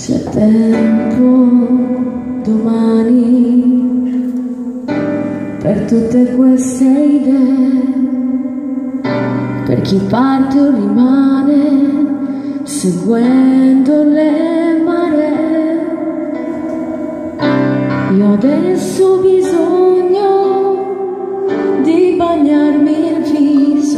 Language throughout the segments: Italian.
C'è tempo domani per tutte queste idee, per chi parte o rimane seguendo le maree. Io adesso ho bisogno di bagnarmi il viso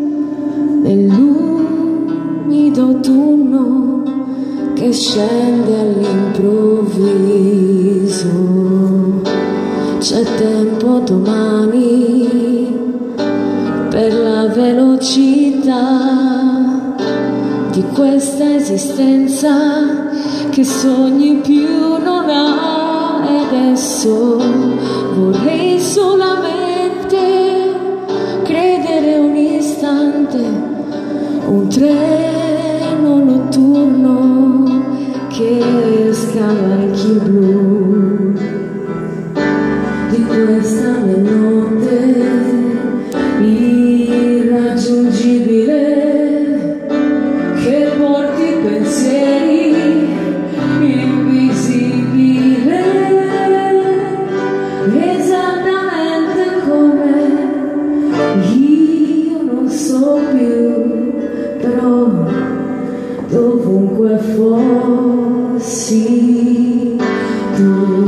nell'umido autunno che scende all'improvviso. C'è tempo domani per la velocità di questa esistenza che sogni più non ha. E adesso vorrei solamente credere un istante, un treno notturno che scava il chi blu di questa mia notte irraggiungibile, che porti pensieri invisibile, esattamente come io non so più, però dovunque fossi tu.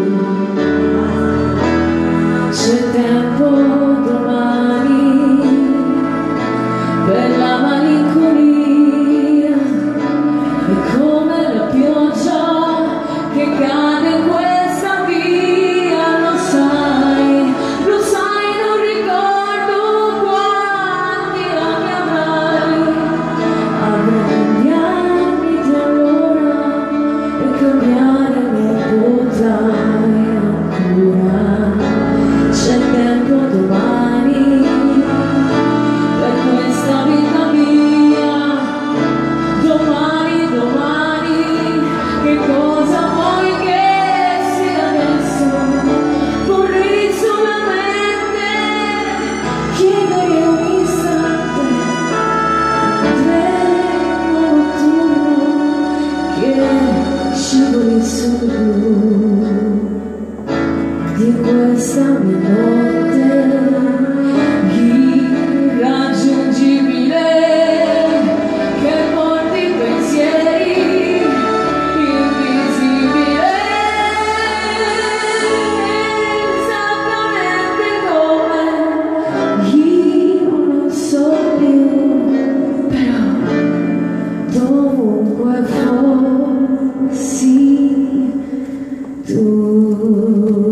C'è tempo domani per la malinconia, è come la pioggia che cade in questa via. Lo sai, non ricordo quanti anni avrai gli anni di allora, e cambiare non potrai ancora. C'è tempo domani per questa vita mia, domani, che cosa vuoi che sia adesso? Vorrei solamente chiedere un istante, un treno notturno che scivoli su di questa mia notte irraggiungibile, che porti pensieri invisibili, esattamente come io non so più, però dovunque fossi tu.